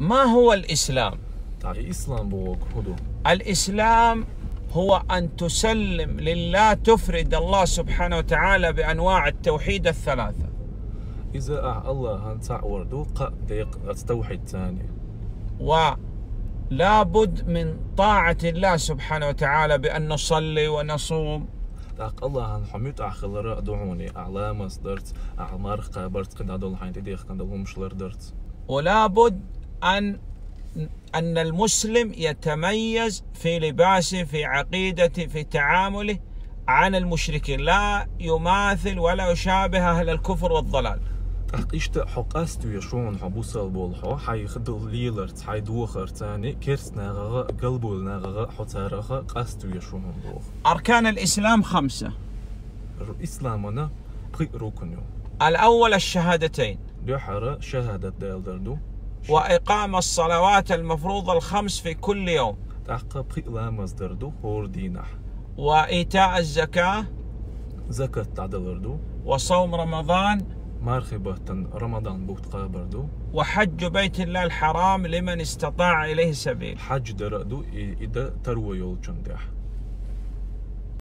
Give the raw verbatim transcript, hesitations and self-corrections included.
ما هو الإسلام؟ إسلام بوك هدو. الإسلام هو أن تسلم لله، تفرد الله سبحانه وتعالى بأنواع التوحيد الثلاثة. إذا الله هنتع وردو قديق التوحيد ثاني. ولا بد من طاعة الله سبحانه وتعالى بأن نصلي ونصوم. تاق الله هنحميت أخلر دعوني أعلى مصدرت أعمار قابرت قد هذول حين تديخ قد هم شلر درت. ولا بد أن أن المسلم يتميز في لباسه، في عقيدته، في تعامله عن المشركين، لا يماثل ولا يشابه أهل الكفر والضلال. إيش حق أستوي شون حبوسال بولحو حي خدل ليلرت حي دوخر تاني كيرس ناغا قلبول ناغا حتارغا قاستوي شون بوخ. أركان الإسلام خمسة. إسلامنا بقي ركنيو. الأول الشهادتين. بحرة شهادة دال دردو. وإقام الصلوات المفروضة الخمس في كل يوم. تحقق بقي لامز دردو هور دينح. وإيتاء الزكاة. زكاة تعدل دردو. وصوم رمضان. مرحبا رمضان بوقت قابردو. وحج بيت الله الحرام لمن استطاع إليه سبيل. حج دردو إذا تروي يولجن ده.